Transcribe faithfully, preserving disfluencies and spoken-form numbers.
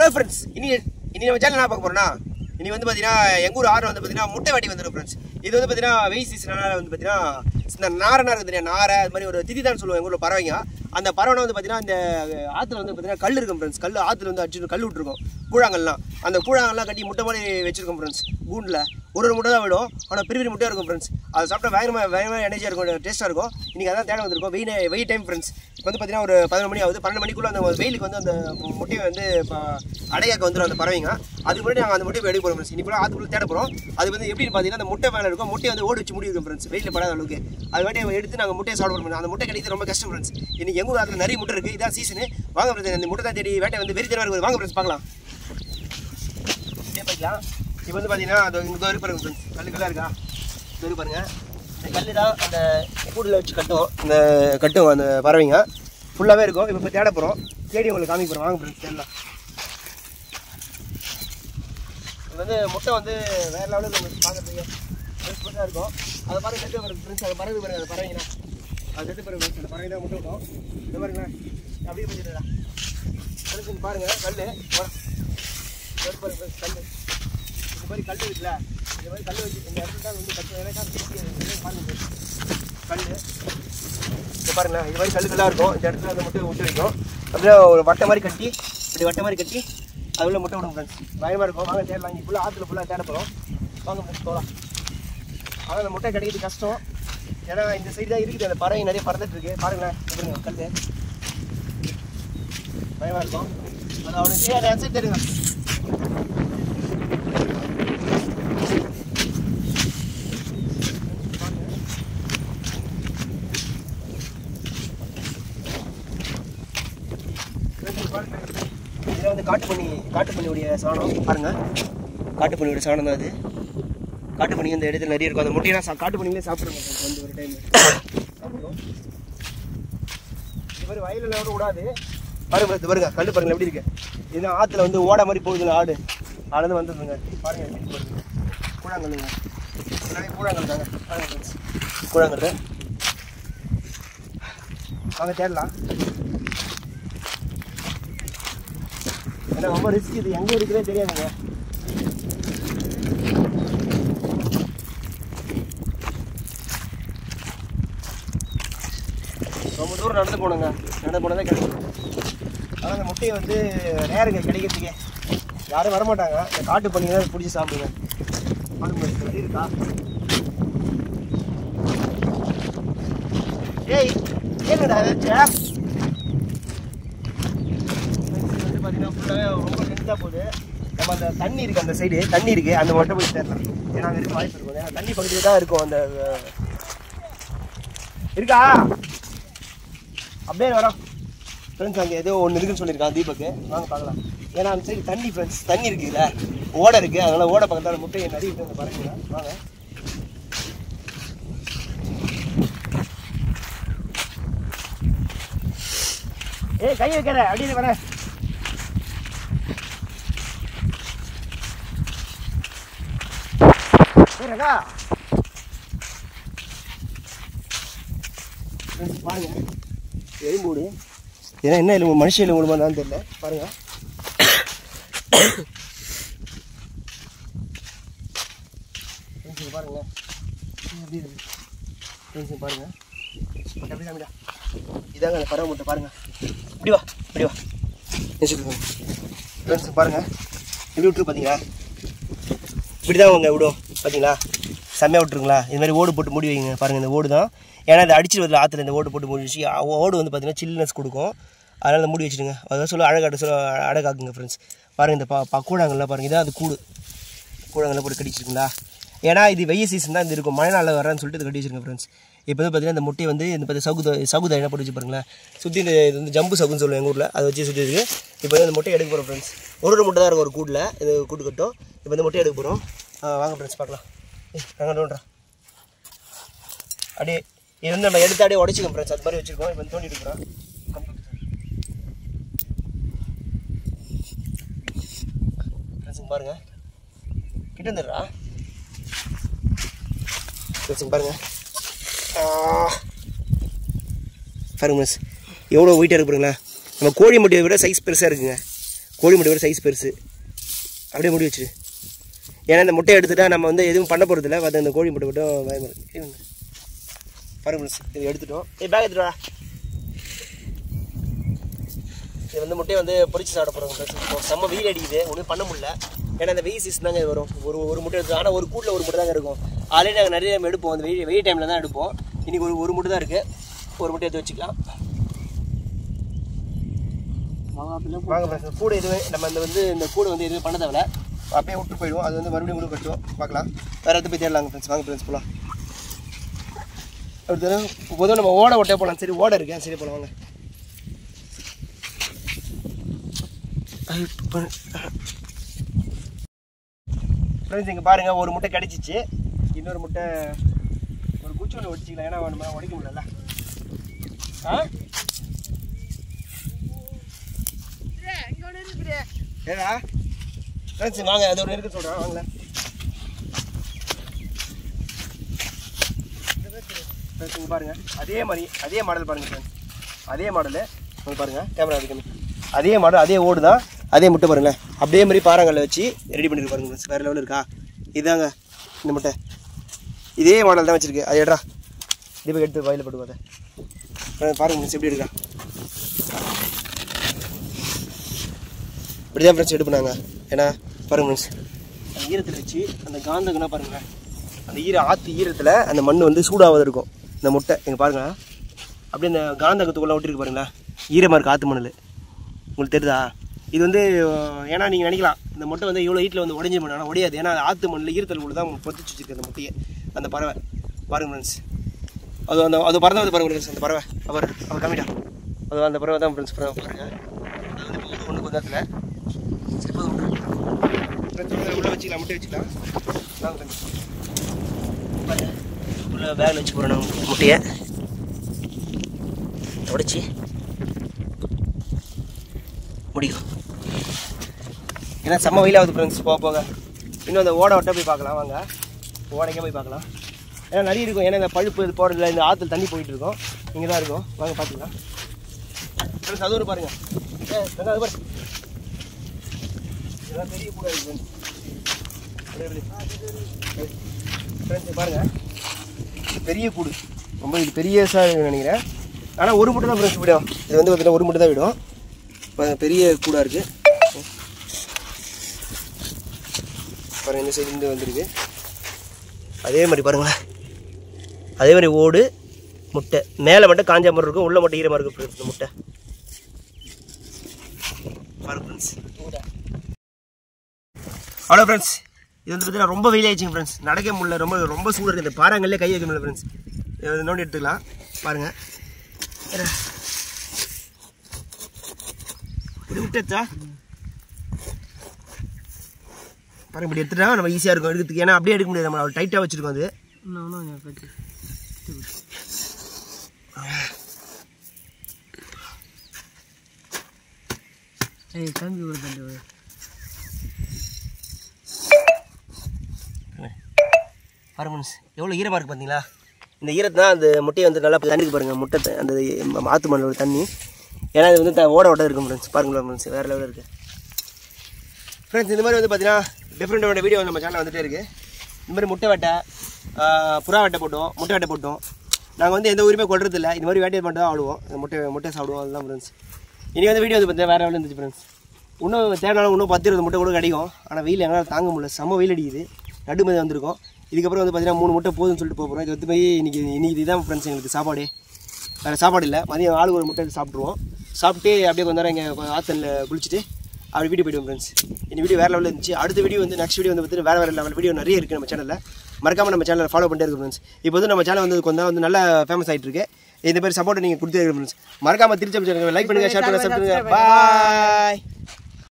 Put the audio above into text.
Hello friends, இனி இனி நம்ம சேனல் என்ன பார்க்க போறோம்னா, இனி வந்து பார்த்தீங்கன்னா எங்கள் ஊர் ஆறு வந்து பார்த்தீங்கன்னா முட்டை வாட்டி வந்துடும் ஃப்ரெண்ட்ஸ். இது வந்து பார்த்தீங்கன்னா வெயில் சீசனால வந்து பார்த்தீங்கன்னா இந்த நாரை இருக்குது தெரியும், நாரை அது மாதிரி ஒரு திதி தான் சொல்லுவோம் எங்கள் ஊரில் பறவைங்க. அந்த பறவை வந்து பார்த்தீங்கன்னா இந்த ஆற்றுல வந்து பார்த்தீங்கன்னா கல் இருக்கும் ஃப்ரெண்ட்ஸ். கல் ஆற்றுல வந்து அடிச்சு கல் விட்டுருக்கோம், கூழாங்கல்லாம். அந்த கூழாங்கல்லாம் கட்டி முட்டை மாதிரி வச்சிருக்கோம் ஃப்ரெண்ட்ஸ். கூண்டில் ஒரு ஒரு முட்டை தான் விடும், ஆனால் பெரிய பெரிய முட்டையாக இருக்கும் ஃப்ரெண்ட்ஸ். அதை சாப்பிட்டா வேகமாக வேகமாக எனர்ஜியாக இருக்கும், டேஸ்ட்டாக இருக்கும். இன்றைக்கி அதான் தேட வந்திருக்கோம். வெயில் வெயில் டைம் ஃப்ரெண்ட்ஸ். இப்போ வந்து பார்த்தீங்கன்னா ஒரு பதினொரு மணி ஆகுது. பன்னெண்டு மணிக்குள்ளே அந்த வெயிலுக்கு வந்து அந்த முட்டையை வந்து இப்போ அடையாக்க வந்துடும் அந்த பறவைங்க. அதுக்கு முன்னாடி நாங்கள் அந்த முட்டையை எடுக்க போகிறோம் ஃப்ரெண்ட்ஸ். இன்னைக்கு ஆற்றுக்குள்ளே தேட போகிறோம். அது வந்து எப்படின்னு பார்த்தீங்கன்னா அந்த முட்டை மேலே இருக்கும், முட்டையை வந்து ஓடி வச்சு முடியும் ஃப்ரெண்ட்ஸ், வெயிலில் படாத அளவுக்கு. அது வாட்டி எடுத்து நாங்கள் முட்டையை சாப்பிட போகிறோம். அந்த முட்டை கிடைக்கிறது ரொம்ப கஷ்டம் ஃப்ரெண்ட்ஸ். இன்னைக்கு எங்கள் ஊர் ஆற்றுல நிறைய முட்டை இருக்குது, இதான் சீசனு. வாங்க ஃப்ரெண்ட்ஸ், அந்த முட்டை தான் தேடி வேட்டை வந்து வெறி தரமாக இருக்குது. வாங்க ஃப்ரெண்ட்ஸ் பார்க்கலாம். பார்க்கலாம். இப்போ வந்து பார்த்தீங்கன்னா அது இங்கே தோறி பாருங்க ஃப்ரெண்ட்ஸ், கல் கல்லாக இருக்கா தோறி பாருங்கள். இந்த கல் தான் அந்த கூடில் வச்சு கட்டும், இந்த கட்டும் அந்த பறவைங்க ஃபுல்லாகவே இருக்கும். இப்போ இப்போ தேட போகிறோம், தேடி உங்களுக்கு காமிக்க போகிறோம். வாங்க ஃப்ரெண்ட்ஸ் தேடலாம். இது வந்து முட்டை வந்து வேறு லெவலில் நம்ம பார்க்குறதுக்கு ஃப்ரெண்ட்ஸ் இருக்கும். அதை பாருங்க செட்டு பாருங்க ஃப்ரெண்ட்ஸ், அதை பறவை பாருங்க, அந்த பறவைங்கண்ணா அது செட்டு பாருங்க ஃப்ரெண்ட்ஸ். அந்த பறவை தான் முட்டை விட்டோம். இந்த பாருங்கண்ணா அப்படியே பண்ணிடுறா ஃப்ரெண்ட்ஸ். பாருங்கள் கல் பாருங்க ஃப்ரெண்ட்ஸ், கல் இந்த மாதிரி கல் இருக்குல்ல, இந்த மாதிரி கல் வச்சு இந்த இடத்துல தான் வந்து கட்டு பாருங்க கல். இது பாருங்களேன், இது மாதிரி கல்லுக்கெல்லாம் இருக்கும். இந்த இடத்துல அந்த முட்டை விட்டு வைக்கும். அப்படியே ஒரு வட்டை மாதிரி கட்டி, இப்படி வட்டை மாதிரி கட்டி அது உள்ள முட்டை விடும் ஃப்ரெண்ட்ஸ். பயமாக இருக்கும். வாங்க தேடலாம். இங்கே ஃபுல்லாக ஆற்றுல ஃபுல்லாக தேட போகிறோம். வாங்க ஃப்ரெண்ட்ஸ் போகலாம். ஆனால் அந்த முட்டை கிடைக்கிறது கஷ்டம், ஏன்னா இந்த சைடு தான் இருக்குது. அந்த பறவை நிறைய பறந்துட்டு இருக்கு. பாருங்களேன் எப்படிங்க கல் பயமாக இருக்கும். அது அவனுக்கு அதை சைடு தெரியுங்க. இதில் வந்து காட்டு பண்ணி காட்டு பண்ணியுடைய சாணம் பாருங்கள், காட்டு பண்ணியோடைய சாணம் தான் அது. காட்டு பண்ணி அந்த இடத்துல நிறைய இருக்கும். அந்த முட்டையெல்லாம் சா காட்டு பண்ணிங்களே சாப்பிடுங்க வந்து ஒரு டைம் சாப்பிடுவோம். இது மாதிரி வயலில் கூட விடாது. பாருங்க இது பாருங்க கல் பாருங்கள் எப்படி இருக்கு. இதுதான் ஆற்றுல வந்து ஓட மாதிரி போகுதுங்க ஆடு. ஆடு வந்துடுங்க பாருங்கள் எப்படி பாருங்க. கூழாங்கல்லுங்க, எல்லாமே கூழாங்கல் தாங்க. பாருங்க ஃப்ரெண்ட்ஸ் கூழாங்கல். வாங்க தேடலாம். ஏன்னா ரொம்ப ரிஸ்க், இது எங்கே இருக்குதே தெரியாதுங்க. ரொம்ப தூரம் நடந்து போகணுங்க, நடந்து போனால் தான் கிடைக்கும். ஆனால் அந்த முட்டையை வந்து நேருங்க கிடைக்கிறதுக்கே யாரும் வரமாட்டாங்க. இந்த காட்டு பண்ணி தான் பிடிச்சி சாப்பிடுங்க. பாருங்க இருக்கா. ஏய் ஏங்கடா ஏதாச்சும் பார்த்தீங்கன்னா ஃபுல்லாகவே ரொம்ப லென்த்தாக போகுது. நம்ம அந்த தண்ணி இருக்குது, அந்த சைடு தண்ணி இருக்குது, அந்த மட்டும் போய் தேடலாம். ஏன்னா அங்கே இருக்க வாய்ப்பு இருக்கும். ஏன்னா தண்ணி பக்கத்தில் தான் இருக்கும். அந்த இருக்கா அப்படியே வரோம் ஃப்ரெண்ட்ஸ். அங்கே ஏதோ ஒன்று இருக்குன்னு சொல்லியிருக்கான் தீபக்கு, வாங்க பார்க்கலாம். ஏன்னா அந்த சைடு தண்ணி ஃப்ரெண்ட்ஸ், தண்ணி இருக்குதுல்ல, ஓடை இருக்குது. அதனால் ஓடை பக்கத்தில் முட்டையை நிறைய இருக்குது அந்த பறவைங்க. வாங்க ஏய் கை வைக்கிற அப்படின்னு வரேன். சரிக்கா பாருங்க எலும்பூடு. ஏன்னா என்ன எலும்பு, மனுஷ எலும்பு தான் தெரியல. பாருங்க பாருங்க எப்படி இருக்கு பாருங்க. எப்படி சாமிடா இதாங்க அந்த பறவை முட்டை பாருங்க. இப்படி வா இப்படி வா ஃப்ரெண்ட்ஸ் பாருங்க எப்படி விட்டுரு பார்த்தீங்களா. இப்படி தான் அவங்க விடும் பார்த்தீங்களா, செம்மையாக விட்டுருங்களா. இது மாதிரி ஓடு போட்டு மூடி வைங்க. பாருங்கள் இந்த ஓடு தான், ஏன்னா அது அடிச்சுட்டு வரல ஆற்றுல. இந்த ஓடு போட்டு மூடி வச்சு ஓடு வந்து பார்த்தீங்கன்னா சில்னஸ் கொடுக்கும். அதனால் அந்த மூடி வச்சுடுங்க. அதான் சொல்ல அழகாட்ட சொல்ல அழகாக்குங்க ஃப்ரெண்ட்ஸ். பாருங்கள் இந்த பா கூழாங்கல்லாம் பாருங்கள், இதான் அது கூடு. கூழாங்கல்லாம் போட்டு கடிச்சிருக்குங்களா. ஏன்னா இது வெயில் சீசன் தான் இது இருக்கும், மழை நாளில் வரேன்னு சொல்லிட்டு இது கட்டி வச்சுருங்க ஃப்ரெண்ட்ஸ். இப்போ வந்து பார்த்தீங்கன்னா இந்த முட்டையை வந்து இந்த பார்த்து சகுத சகுதா என்ன போட்டு வச்சு பாருங்களேன். சுற்றி இந்த இது வந்து ஜம்பு சகுன்னு சொல்லுவோம் எங்கள் ஊரில், அதை வச்சு சுற்றி இருக்குது. இப்போ வந்து இந்த முட்டையை எடுக்க போகிறோம் ஃப்ரெண்ட்ஸ். ஒரு ஒரு முட்டை தான் இருக்கும் ஒரு கூட்டில், இது கூட்டு கட்டும். இப்போ இந்த முட்டையை எடுக்க போகிறோம். வாங்க ஃப்ரெண்ட்ஸ் பார்க்கலாம். ஏ நாங்கள் தோன்றா அப்படியே இது வந்து நம்ம எடுத்து அப்படியே உடச்சிக்கோம் ஃப்ரெண்ட்ஸ். அது மாதிரி வச்சுருக்கோம். இப்போ தோண்டி எடுக்கிறோம் ஃப்ரெண்ட்ஸுங்க. பாருங்கள் கிட்ட வந்துடுறா ஃப்ரெண்ட்ஸுங்க. பாருங்கள் பாருங்க மிஸ் எவ்வளோ வெயிட்டாக இருக்கு பாருங்களேன். நம்ம கோழி முட்டையை விட சைஸ் பெருசாக இருக்குங்க. கோழி முட்டையோட சைஸ் பெருசு. அப்படியே முடி வச்சு. ஏன்னா இந்த முட்டையை எடுத்துட்டா நம்ம வந்து எதுவும் பண்ண போகிறதில்ல. பார்த்து அந்த கோழி முட்டை மட்டும் பயமா பாருங்க ஃப்ரெண்ட்ஸ். இது எடுத்துட்டோம். ஏ பேக் எடுத்துட்டா. இது வந்து முட்டையை வந்து பொரிச்சு சாப்பிட போகிறோம் ஃப்ரெண்ட்ஸ். செம்ம வெயில் அடிக்குது, ஒன்றும் பண்ண முடியல. ஏன்னா அந்த வெயில் சீசன் தாங்க வரும். ஒரு ஒரு முட்டை எடுத்து, ஆனால் ஒரு கூட்டில் ஒரு முட்டை தாங்க இருக்கும். ஆல்ரெடி நாங்கள் நிறைய டைம் எடுப்போம். அந்த வெயில் வெயில் டைமில் தான் எடுப்போம். இன்றைக்கி ஒரு ஒரு முட்டை தான் இருக்குது. ஒரு முட்டை எடுத்து வச்சுக்கலாம். வாங்க ஃப்ரெண்ட்ஸ். கூடை எதுவும் நம்ம இந்த வந்து இந்த கூடை வந்து எதுவும் பண்ண தேவை, அப்படியே விட்டு போயிடுவோம். அது வந்து மறுபடியும் கூட கட்டுவோம். பார்க்கலாம், வேறு இடத்து போய் தேடலாங்க ஃப்ரெண்ட்ஸ். வாங்க ஃப்ரெண்ட்ஸ் போகலாம். அப்படி தானே பொதுவாக நம்ம ஓடை ஓட்டே போகலாம். சரி ஓடை இருக்கேன், சரி போகலாம் வாங்க. ஃப்ரெண்ட்ஸ் இங்கே பாருங்கள், ஒரு முட்டை கிடச்சிச்சு. இன்னொரு முட்டை ஒரு குச்சி ஒன்று ஒடிச்சிக்கலாம். ஏன்னா நம்ம உடைக்க முடியல. ஆ ஏடா ஃப்ரெண்ட்ஸ் வாங்க, அது ஒரு நெருக்க சொல்கிறேன் வாங்கல. ஃப்ரெண்ட்ஸ் இங்கே பாருங்கள், அதே மாதிரி அதே மாடல் பாருங்கள் ஃப்ரெண்ட்ஸ். அதே மாடலு உங்களுக்கு பாருங்கள், கேமரா அடிக்கணும். அதே மாடல், அதே ஓடு தான், அதே முட்டை பாருங்களேன். அப்படியே மாதிரி பாறாங்கல்ல வச்சு ரெடி பண்ணிட்டு பாருங்க ஃப்ரெண்ட்ஸ். வேறு லெவலில் இருக்கா? இதுதாங்க இந்த முட்டை. இதே மாடல் தான் வச்சுருக்கு. அது எடுறா, இது போய் எடுத்து வயலில் போட்டு பார்த்தேன் பாருங்க ஃப்ரெண்ட்ஸ் எப்படி இருக்கா. இப்படி தான் ஃப்ரெண்ட்ஸ் எடுப்புனாங்க. ஏன்னா பாருங்க ஃப்ரெண்ட்ஸ், அந்த ஈரத்தில் வச்சு அந்த காந்தங்கன்னா பாருங்களேன், அந்த ஈர ஆற்று ஈரத்தில் அந்த மண் வந்து சூடாவது இருக்கும். இந்த முட்டை எங்கள் பாருங்களேன், அப்படியே இந்த காந்தகத்துக்குள்ளே ஒட்டிருக்கு பாருங்களேன். ஈரமாக இருக்குது ஆற்று மணல். உங்களுக்கு தெரியுதா? இது வந்து ஏன்னா நீங்கள் நினைக்கலாம் இந்த முட்டை வந்து இவ்வளோ ஹீட்டில் வந்து உடஞ்சி பண்ண, ஆனால் உடையாது. ஏன்னா ஆற்று மண்ணில் ஈரத்தில் கூட தான் பொதிச்சு வச்சுருக்கு அந்த முட்டையை. அந்த பறவை பாருங்க ஃப்ரெண்ட்ஸ், அது அந்த அது பறந்து பாருங்க ஃப்ரெண்ட்ஸ். அந்த பறவை அவர் அவர் கம்மிட்டா, அது அந்த பறவை தான் ஃப்ரெண்ட்ஸ். பறவை பாருங்கள், அது வந்து இப்போ ஒன்று கொஞ்ச நேரத்தில் சரி போதும் ஃப்ரெண்ட்ஸ். உள்ளே வச்சுக்கலாம், முட்டை வச்சுக்கலாம். வாங்க ஃப்ரெண்ட்ஸ், உள்ளே பேக்கில் வச்சு போகிறோம் நாங்கள் முட்டையை உடைச்சி முடியும். ஏன்னா செம்ம வெயிலாகுது ஃப்ரெண்ட்ஸ். போக போக இன்னும் அந்த ஓடை ஒட்ட போய் பார்க்கலாம். வாங்க ஓடைக்கே போய் பார்க்கலாம். ஏன்னா நிறைய இருக்கும். ஏன்னா இந்த பழுப்பு இது போகிறதில்ல, இந்த ஆற்றுல தண்ணி போயிட்டு இருக்கோம். இங்கே தான் இருக்கும். வாங்க பார்த்துக்கலாம் ஃப்ரெண்ட்ஸ். அது ஒரு பாருங்கள், ஏ அது பாருங்க, இதெல்லாம் பெரிய கூட இருக்கு ஃப்ரெண்ட்ஸ். பாருங்கள், பெரிய கூடு, ரொம்ப இது பெரிய சார் நினைக்கிறேன். ஆனால் ஒரு முட்டை தான் ஃப்ரெண்ட்ஸ் விடும். இது வந்து பார்த்தீங்கன்னா ஒரு முட்டை தான் விடும். பெரிய கூடாக இருக்குது பாருங்கள். இந்த சைடு இருந்து வந்துருக்கு. அதே மாதிரி பாருங்களேன், அதே மாதிரி ஓடு முட்டை. மேலே மட்டும் காஞ்ச மாதிரி இருக்கும், உள்ள மட்டும் ஈரமாக இருக்கும் ஃப்ரெண்ட்ஸ். இந்த முட்டை பாருங்க ஃப்ரெண்ட்ஸ். அவ்வளோ ஃப்ரெண்ட்ஸ், இது வந்து பார்த்தீங்கன்னா ரொம்ப வெயில் ஆயிடுச்சுங்க ஃப்ரெண்ட்ஸ். நடக்க முடியல, ரொம்ப ரொம்ப சூடாக இருக்குது. இந்த பாறாங்கல்லே கை வைக்க முடியல ஃப்ரெண்ட்ஸ். நோண்டி எடுத்துக்கலாம் பாருங்கள். இப்படி விட்டுச்சா பாருங்க, இப்படி எடுத்துட்டா நம்ம ஈஸியாக இருக்கும் எடுக்கிறதுக்கு. ஏன்னா அப்படியே எடுக்க முடியாது, நம்ம அவ்வளோ டைட்டாக வச்சுருக்கோம். அது பாருங்க மீன்ஸ் எவ்வளோ ஈரமாக இருக்குது பார்த்தீங்களா? இந்த ஈரத்தை தான் அந்த முட்டையை வந்து நல்லா தண்ணிக்கு பாருங்கள். முட்டை அந்த ஆற்று மண்ணோட தண்ணி. ஏன்னா இது வந்து ஓட ஓட்ட இருக்கும் ஃப்ரெண்ட்ஸ். பாருங்களா ஃப்ரெண்ட்ஸ், வேறு லெவலில் இருக்குது ஃப்ரெண்ட்ஸ். இந்த மாதிரி வந்து பார்த்தீங்கன்னா டிஃப்ரெண்ட்டோட வீடியோ நம்ம சேனலில் வந்துகிட்டே இருக்குது. இந்த மாதிரி முட்டை வெட்டை, புறா வெட்டை போட்டோம், முட்டை வெட்டை போட்டோம். நாங்கள் வந்து எந்த ஊருமே கொள்றதில்லை. இந்த மாதிரி வேட்டையை மட்டும் தான் ஆடுவோம். முட்டை முட்டை சாப்பிடுவோம். அதுதான் ஃப்ரெண்ட்ஸ். இன்றைக்கி வந்து வீடியோ வந்து பார்த்தீங்கன்னா வேறு லெவலில் இருந்துச்சு ஃப்ரெண்ட்ஸ். இன்னும் தேவையான இன்னும் பத்து இருபது முட்டை கூட கிடைக்கும். ஆனால் வெயில் எங்களால் தாங்க முடியல, செம்ம வெயில் அடிக்குது. நடுமதி வந்திருக்கோம். இதுக்கப்புறம் வந்து பார்த்தீங்கன்னா மூணு முட்டை போதும்னு சொல்லிட்டு போகிறோம். இது வந்து போய் இன்றைக்கி இன்றைக்கி இதுதான் ஃப்ரெண்ட்ஸ் எங்களுக்கு சாப்பாடு. வேறு சாப்பாடு இல்லை. மதியம் ஆளுக்கு ஒரு முட்டை சாப்பிட்ருவோம். சாப்பிட்டு அப்படியே கொஞ்ச நேரம் இங்கே ஆத்தனில் குளிச்சுட்டு அப்படி வீடியோ போய்டுவோம் ஃப்ரெண்ட்ஸ். இந்த வீடியோ வேறு லெவலில் இருந்துச்சு. அடுத்த வீடியோ வந்து நெக்ஸ்ட் வீடியோ வந்து பார்த்தீங்கன்னா வேறு வேறு லெவல் வீடியோ நிறைய இருக்குது நம்ம சேனலில். மறக்காமல் நம்ம சேனலை ஃபாலோ பண்ணிட்டே இருக்கும் ஃப்ரெண்ட்ஸ். இப்போ வந்து நம்ம சேனல் வந்து கொஞ்சம் வந்து நல்லா ஃபேமஸ் ஆகிட்டு இருக்கு. இந்த மாதிரி சப்போர்ட் நீங்கள் கொடுத்துருக்கீங்க ஃப்ரெண்ட்ஸ். மறக்காமல் திருச்சி லைக் பண்ணுங்கள், ஷேர் பண்ணுங்கள், சப்ஸ்கிரைப் பண்ணுங்கள். பாய்.